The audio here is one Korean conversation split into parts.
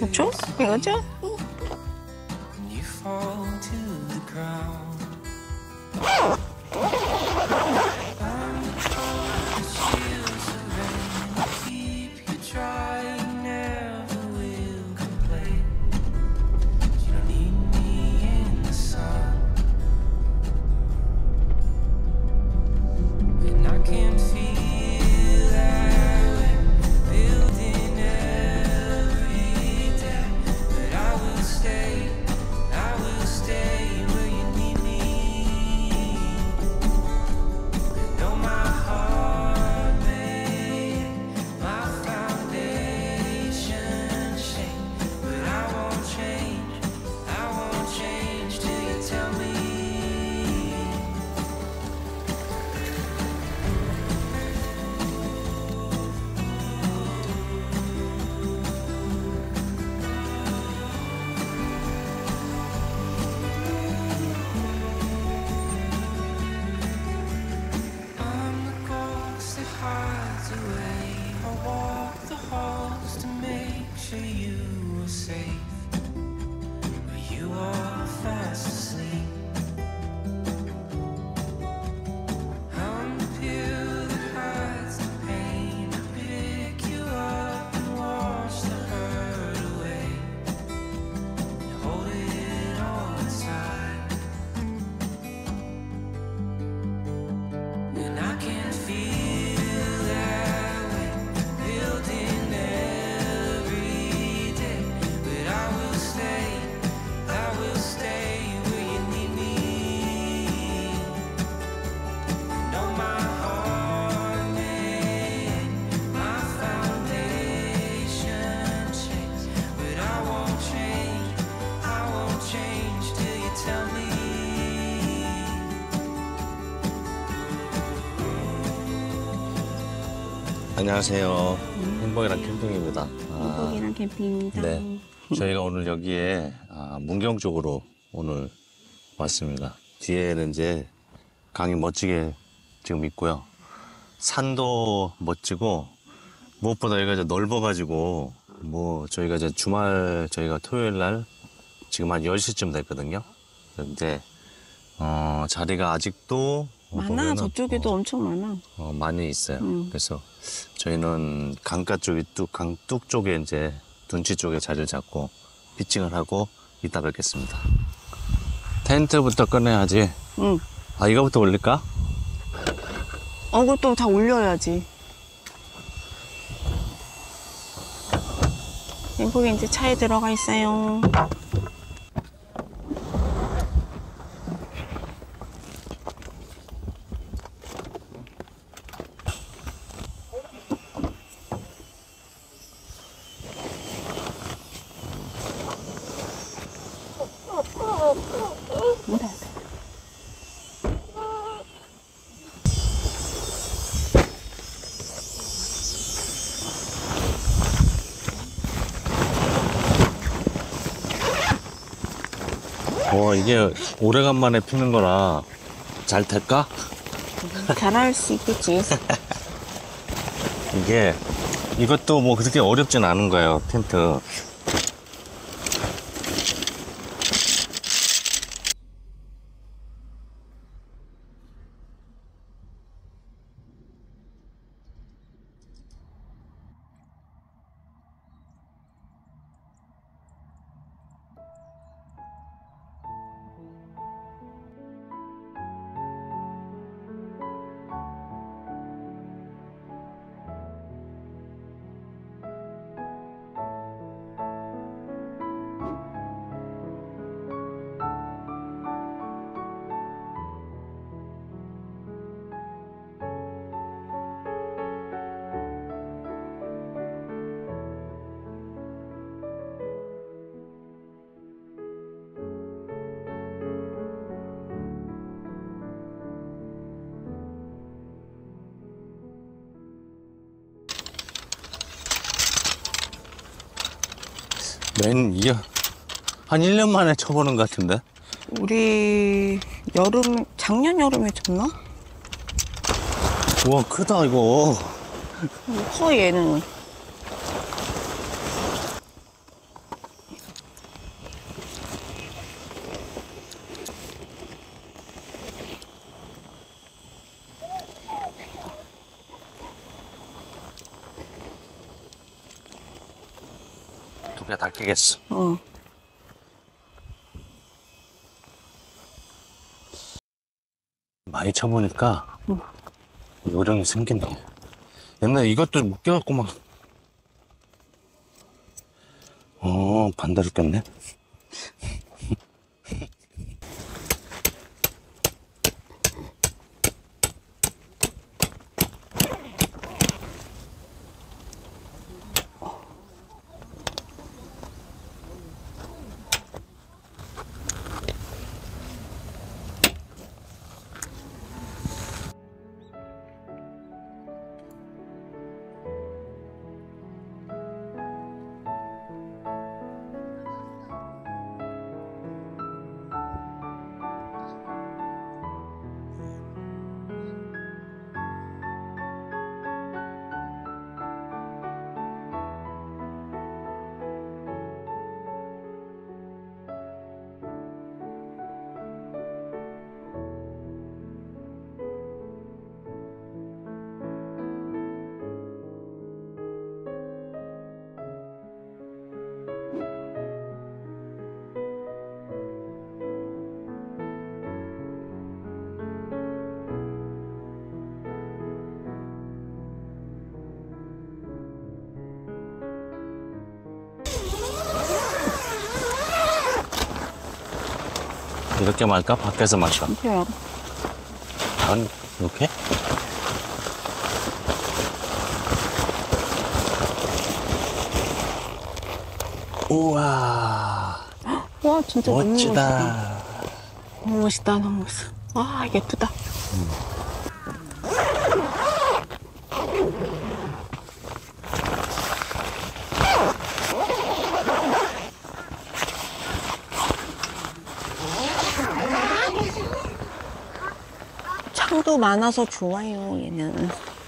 그렇죠? 이거죠? 안녕하세요. 행복이랑 캠핑입니다. 행복이랑 캠핑입니다. 네, 저희가 오늘 여기에 문경 쪽으로 오늘 왔습니다. 뒤에는 이제 강이 멋지게 지금 있고요. 산도 멋지고 무엇보다 여기가 이제 넓어가지고 뭐 저희가 이제 주말 저희가 토요일 날 지금 한 10시쯤 됐거든요. 그런데 자리가 아직도 많아. 저쪽에도 엄청 많아. 많이 있어요. 그래서 저희는 강가 쪽에 강둑 쪽에 이제 둔치 쪽에 자리를 잡고 피칭을 하고 이따 뵙겠습니다. 텐트부터 꺼내야지. 응. 이거부터 올릴까? 그것도 다 올려야지. 행복이 이제 차에 들어가 있어요. 이게 오래간만에 피는 거라 잘 될까? 잘할 수 있겠지. 이것도 뭐 그렇게 어렵진 않은 거예요, 텐트. 이게 한 1년 만에 쳐보는 것 같은데? 우리 작년 여름에 쳤나? 우와, 크다, 이거. 커, 얘는. 그냥 다 끼겠어. 어. 많이 쳐보니까 요령이 생기네. 옛날에 이것도 못 껴갖고 막 반대로 꼈네. 이렇게 말까? 밖에서 마셔. 그래요. 난 이렇게? 우와, 와, 진짜 너무 멋있다. 멋지다. 너무 멋있다, 너무 멋있어. 와, 예쁘다. 창도 많아서 좋아요, 얘는.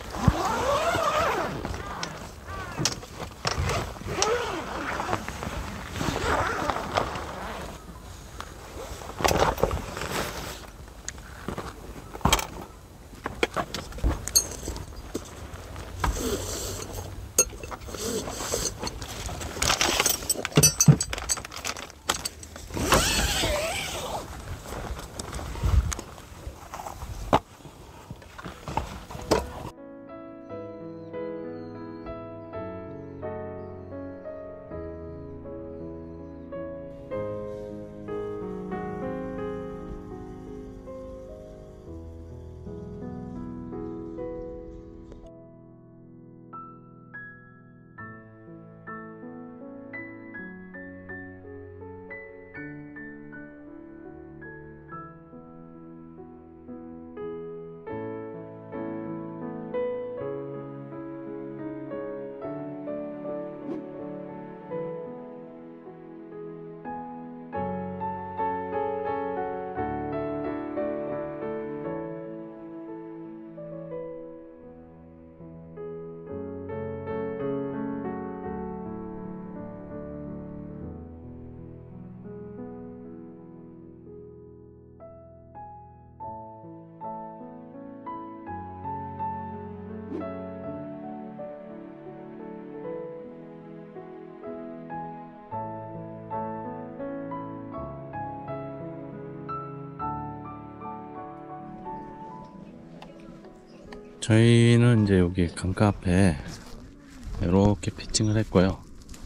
저희는 이제 여기 강가 앞에 이렇게 피칭을 했고요.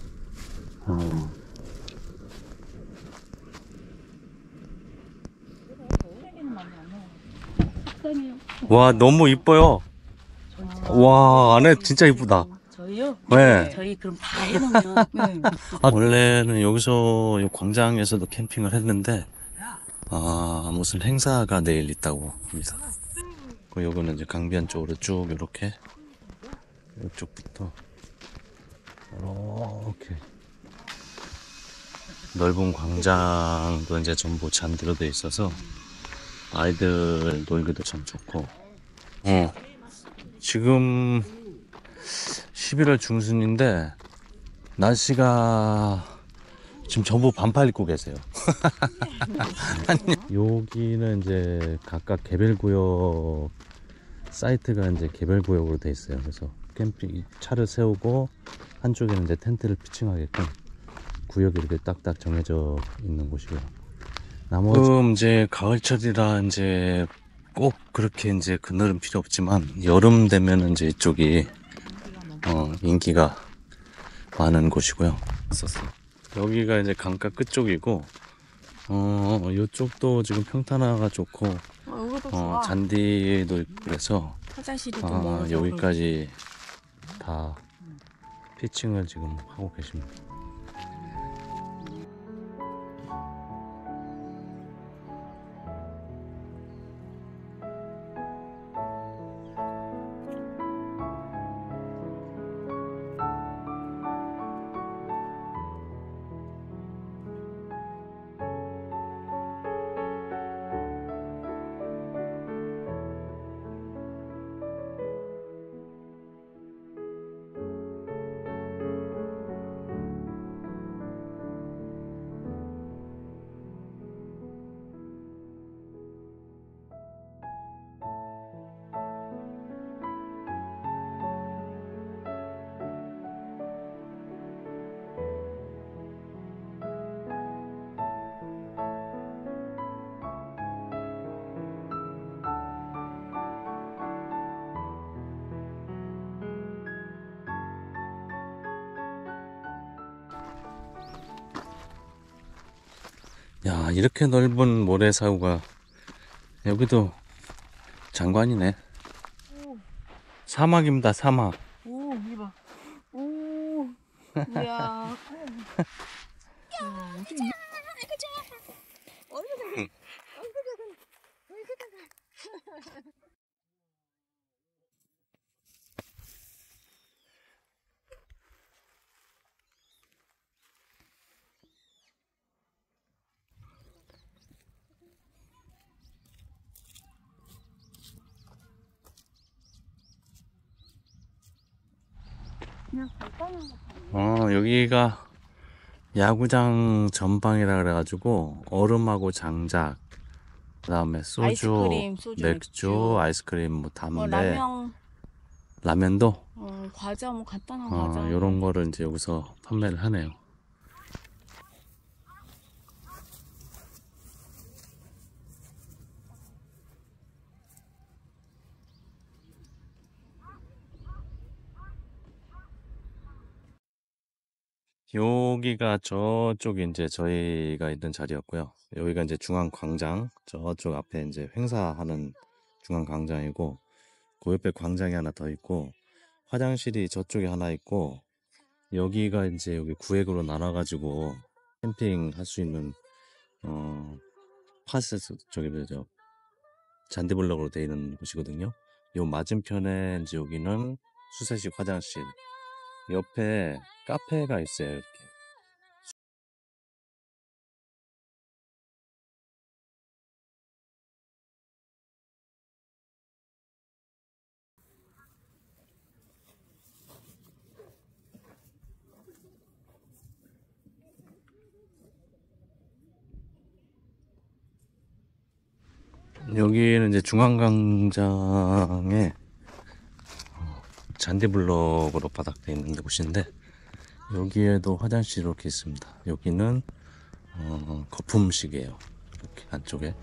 와, 너무 이뻐요. 와, 안에 진짜 이쁘다. 저희요? 네. 저희 그럼 다 해놓으면 네. 원래는 여기서 이 광장에서도 캠핑을 했는데, 무슨 행사가 내일 있다고 합니다. 그 요거는 이제 강변 쪽으로 쭉 이렇게 이쪽부터 이렇게 넓은 광장도 이제 전부 잔디로 돼 있어서 아이들 놀기도 참 좋고. 지금 11월 중순인데 날씨가 지금 전부 반팔 입고 계세요. 여기는 이제 각각 개별구역 사이트가 이제 개별구역으로 돼 있어요. 그래서 캠핑 차를 세우고 한쪽에는 이제 텐트를 피칭하게끔 구역이 이렇게 딱딱 정해져 있는 곳이고요. 나머지 이제 가을철이라 이제 꼭 그렇게 이제 그늘은 필요 없지만 여름 되면은 이제 이쪽이 인기가 많은 곳이고요. 여기가 이제 강가 끝쪽이고 이쪽도 지금 평탄화가 좋고 여기도 좋아. 잔디도 있고 그래서 화장실이 또 멀어서. 여기까지 다 피칭을 지금 하고 계십니다. 야, 이렇게 넓은 모래사구가 여기도 장관이네. 사막입니다, 사막. 오, 이봐. 오, 뭐야. 그냥 간단한 거. 여기가 야구장 전방이라 그래가지고 얼음하고 장작, 그다음에 소주, 아이스크림, 소주, 맥주. 아이스크림, 뭐 담배, 라면, 라면도 과자, 뭐 간단한 과자. 요런 거를 이제 여기서 판매를 하네요. 여기가 저쪽이 이제 저희가 있는 자리였고요. 여기가 이제 중앙광장, 저쪽 앞에 이제 행사하는 중앙광장이고, 그 옆에 광장이 하나 더 있고, 화장실이 저쪽에 하나 있고, 여기가 이제 여기 구획으로 나눠가지고 캠핑 할 수 있는 파스 저기 뭐죠, 잔디블럭으로 되어 있는 곳이거든요. 요 맞은편에 이제 여기는 수세식 화장실, 옆에 카페가 있어요. 이렇게. 여기는 이제 중앙광장에 잔디블럭으로 바닥되어 있는 곳인데, 여기에도 화장실이 이렇게 있습니다. 여기는 거품식이에요. 이렇게 안쪽에.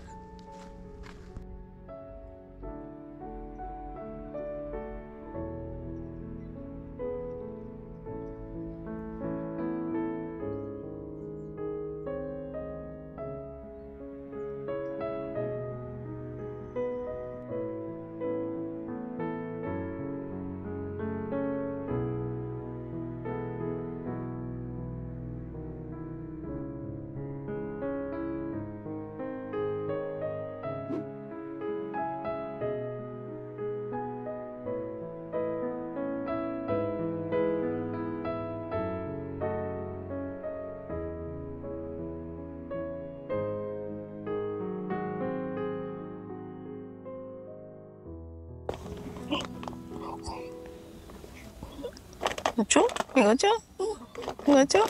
이거죠? 이거죠? 이거죠?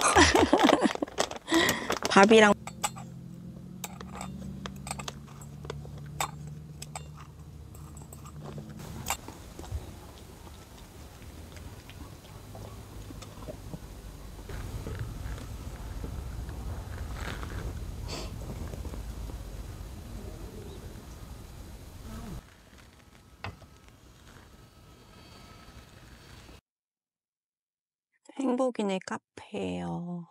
밥이랑 행복이네 카페예요.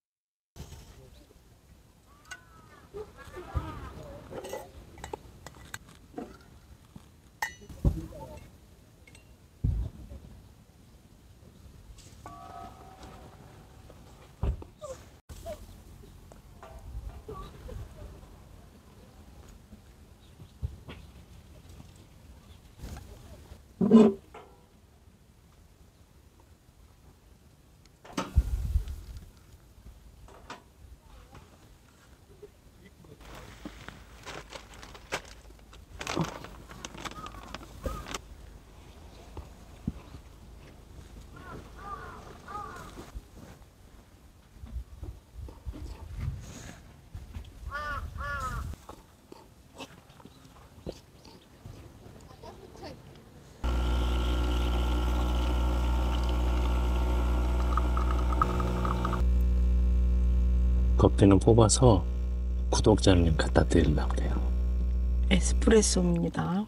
커피는 뽑아서 구독자님 갖다 드리려고 해요. 에스프레소입니다.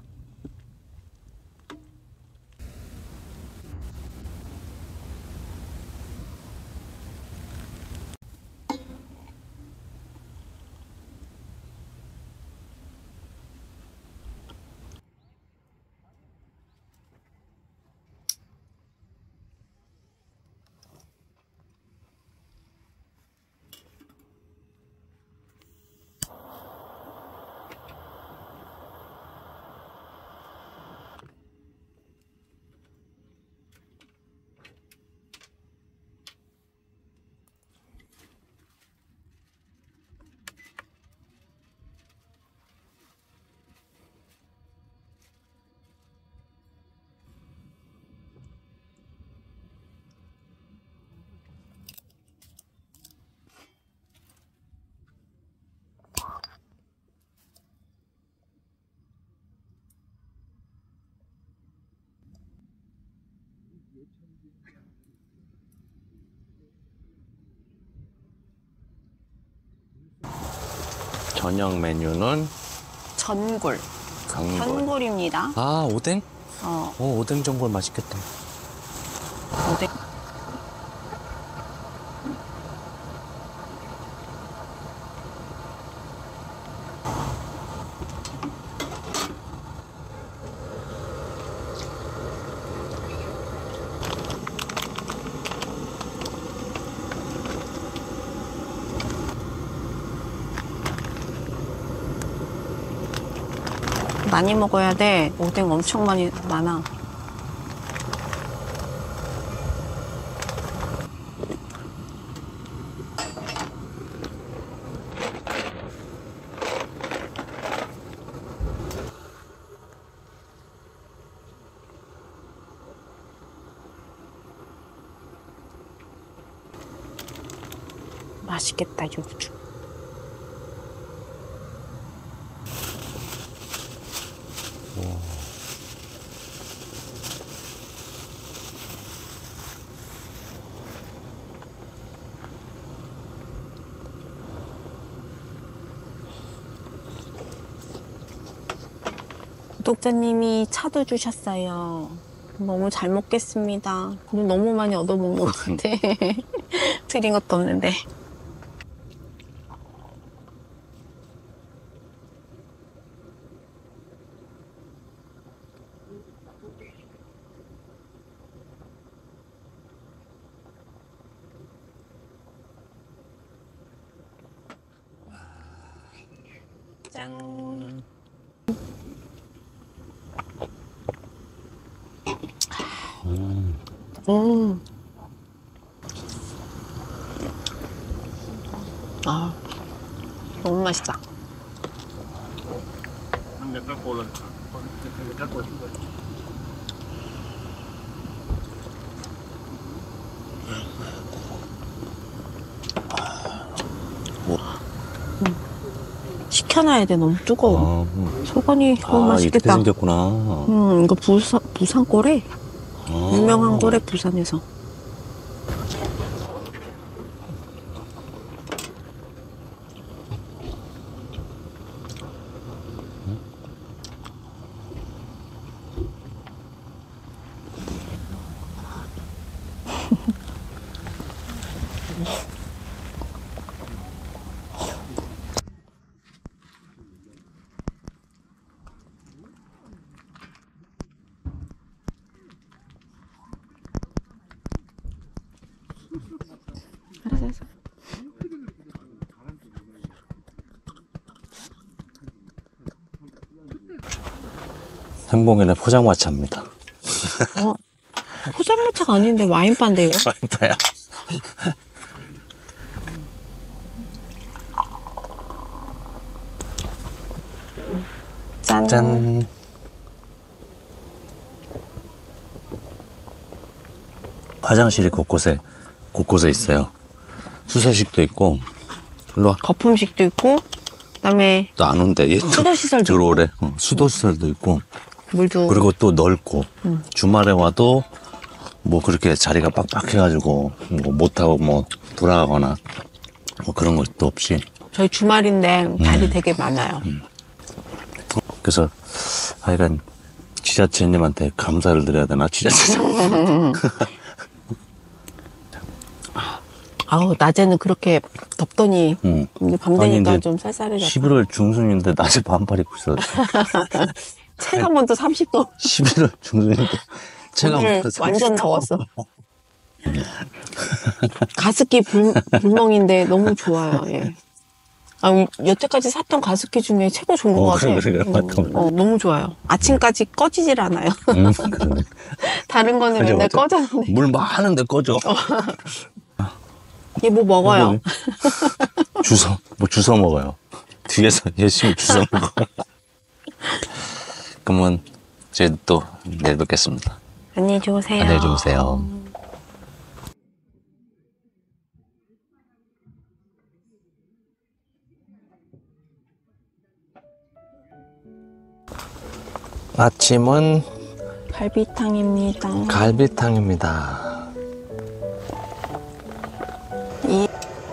저녁 메뉴는 전골. 강골. 전골입니다. 아, 오뎅? 어, 오뎅 전골 맛있겠다. 오뎅. 많이 먹어야 돼. 오뎅 엄청 많아. 맛있겠다, 육주. 구독자님이 차도 주셨어요. 너무 잘 먹겠습니다. 너무 많이 얻어먹는 것 같아. 드린 것도 없는데. 짠. 아, 너무 맛있다. 식혀놔야 돼. 너무 뜨거워. 소건이 너무 이렇게 맛있겠다. 생겼구나. 이거 부산 거래. 유명한 거래, 부산에서. 알았어. 행복인의 포장마차입니다. 포장마차가 아닌데 와인바인데요? 와인바야. 짠. 짠. 화장실이 곳곳에 있어요. 수세식도 있고. 일로 와. 거품식도 있고, 그다음에 또 안 온대. 얘 수도시설도 들어오래. 수도시설도 있고. 물도. 그리고 또 넓고. 주말에 와도 뭐 그렇게 자리가 빡빡해가지고 뭐 못하고 뭐 돌아가거나 뭐 그런 것도 없이. 저희 주말인데 자리 되게 많아요. 그래서 하여간 지자체님한테 감사를 드려야 되나? 지자체장. 아우, 낮에는 그렇게 덥더니, 이제 밤 아니, 되니까 근데 좀 쌀쌀해졌다. 11월 중순인데 낮에 반팔 입고 있어. 체감온도 30도. 11월 중순인데 체감 오늘 완전 더웠어. 가습기 불멍인데 너무 좋아요. 예. 아, 여태까지 샀던 가습기 중에 최고 좋은 것 같아요. 그래. 맞다. 너무 좋아요. 아침까지 꺼지질 않아요. 그래. 다른 거는 맞아, 맨날 맞아. 꺼졌는데. 물 많은데 꺼져. 얘 뭐 먹어요? 주워 먹어요. 뒤에서 열심히 주워 먹어. 그러면 이제 또 내일 뵙겠습니다. 안녕히 주무세요. 안녕히 주무세요. 아침은 갈비탕입니다. 갈비탕입니다. 이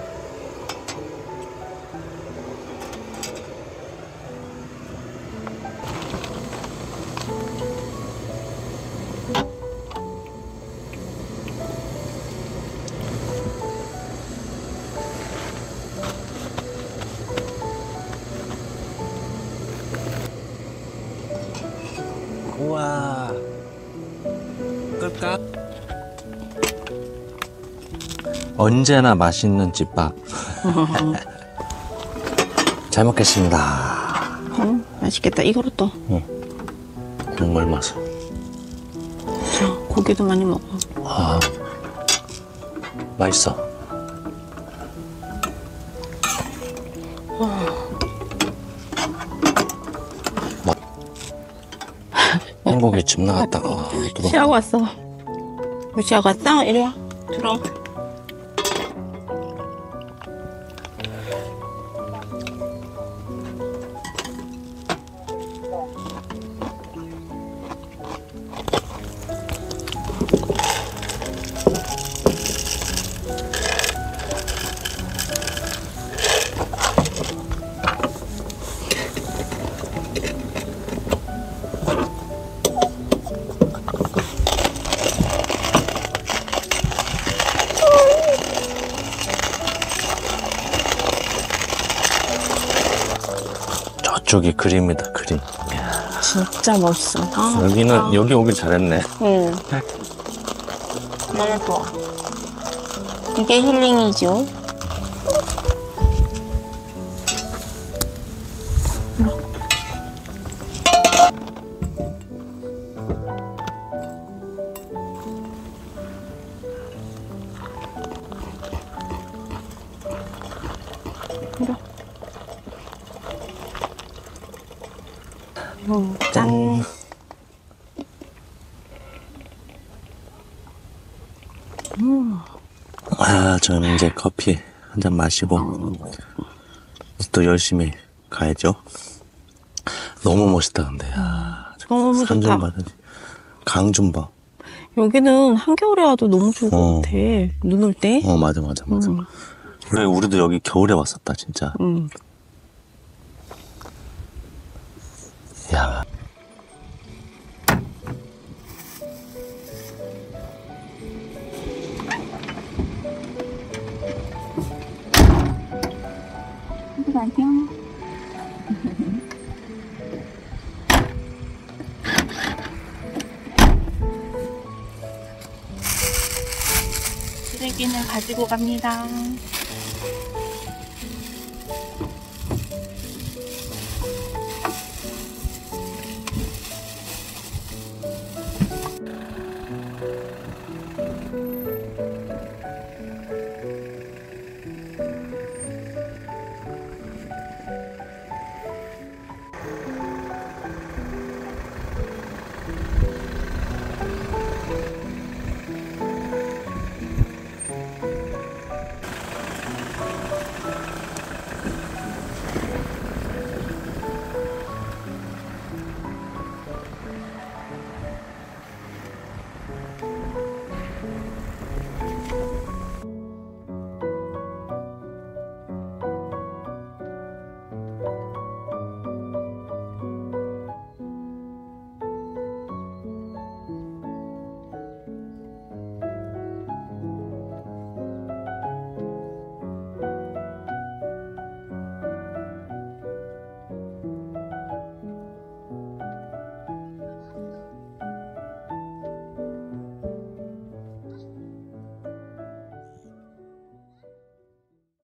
우와. 끌까? 언제나 맛있는 집밥. 잘 먹겠습니다. 맛있겠다. 이거로 또. 국물 맛을. 자, 고기도 많이 먹어. 아, 맛있어. 행복이 집 나갔다가 또 쉬하고 왔어. 뭐 쉬하고 왔어? 이리 와. 들어. 저쪽이 그림이다, 그림. 진짜 멋있어. 아, 여기는 여기 오길 잘했네. 응. 너무 좋아. 이게 힐링이죠. 짠. 아, 저는 이제 커피 한 잔 마시고 또 열심히 가야죠. 너무 멋있다, 근데. 야, 너무 산 좀 좋다. 봐. 강 좀 봐. 여기는 한겨울에 와도 너무 좋을 것 같아. 눈 올 때. 맞아. 그래, 우리도 여기 겨울에 왔었다, 진짜. 야. 쓰레기는 가지고 갑니다.